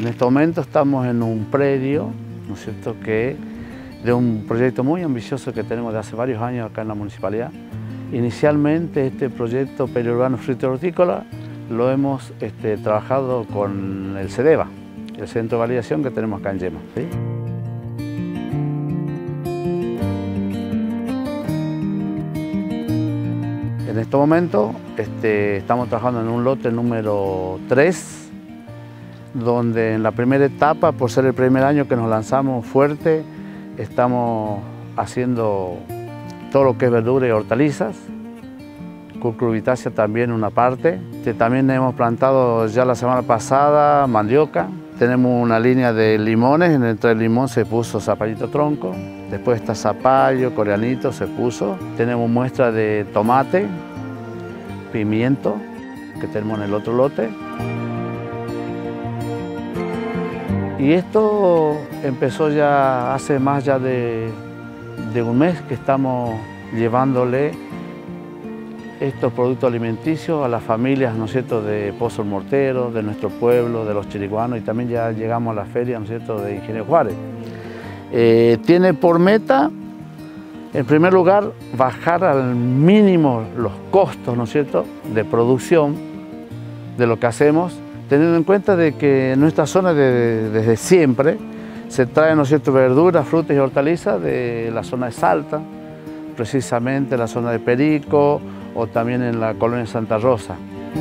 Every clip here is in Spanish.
este momento estamos en un predio, ¿no es cierto?, de un proyecto muy ambicioso que tenemos de hace varios años acá en la municipalidad. Inicialmente este proyecto periurbano frutícola lo hemos trabajado con el CEDEVA, el Centro de Validación que tenemos acá en Yema, ¿sí? En este momento estamos trabajando en un lote número 3, donde en la primera etapa, por ser el primer año que nos lanzamos fuerte, estamos haciendo todo lo que es verdura y hortalizas, cucurbitácea también una parte. También hemos plantado ya la semana pasada mandioca. Tenemos una línea de limones, entre el limón se puso zapallito tronco, después está zapallo, coreanito se puso. Tenemos muestra de tomate, pimiento, que tenemos en el otro lote. Y esto empezó ya hace más ya de un mes que estamos llevándole estos productos alimenticios a las familias, ¿no es cierto?, de Pozo El Mortero, de nuestro pueblo, de los chiriguanos, y también ya llegamos a la feria, ¿no es cierto?, de Ingeniero Juárez. Tiene por meta, en primer lugar, bajar al mínimo los costos, ¿no es cierto?, de producción de lo que hacemos, teniendo en cuenta de que en nuestra zona desde siempre se traen, ¿no es cierto?, verduras, frutas y hortalizas de la zona de Salta, precisamente la zona de Perico, o también en la colonia Santa Rosa.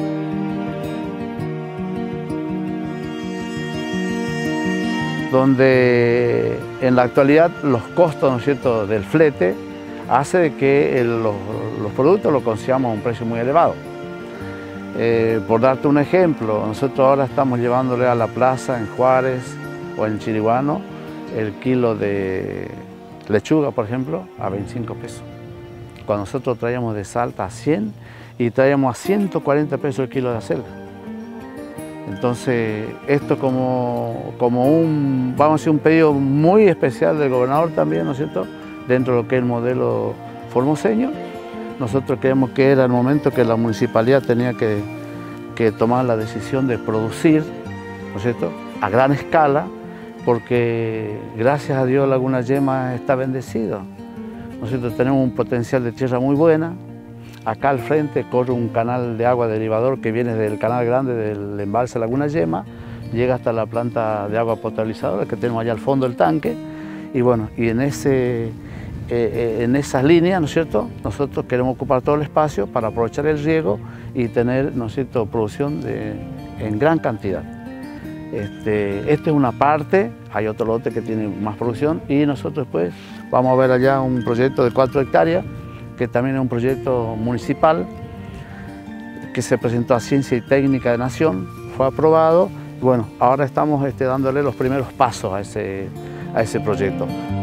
Donde en la actualidad los costos, ¿no es cierto?, del flete hace de que los productos los consigamos a un precio muy elevado. Por darte un ejemplo, nosotros ahora estamos llevándole a la plaza en Juárez o en Chiriguano el kilo de lechuga, por ejemplo, a 25 pesos. Cuando nosotros traíamos de Salta a 100 y traíamos a 140 pesos el kilo de acelga. Entonces, esto como vamos a decir, un pedido muy especial del gobernador también, ¿no es cierto?, dentro de lo que es el modelo formoseño. Nosotros creemos que era el momento que la municipalidad tenía que tomar la decisión de producir, ¿no es cierto?, a gran escala, porque gracias a Dios Laguna Yema está bendecido. Nosotros tenemos un potencial de tierra muy buena. Acá al frente corre un canal de agua derivador que viene del canal grande del embalse Laguna Yema, llega hasta la planta de agua potabilizadora que tenemos allá al fondo del tanque. Y bueno, y en esas líneas, ¿no es cierto?, nosotros queremos ocupar todo el espacio para aprovechar el riego y tener, ¿no es cierto?, producción en gran cantidad. Esta es una parte, hay otro lote que tiene más producción y nosotros después vamos a ver allá un proyecto de 4 hectáreas que también es un proyecto municipal que se presentó a Ciencia y Técnica de Nación, fue aprobado y bueno, ahora estamos dándole los primeros pasos a ese proyecto.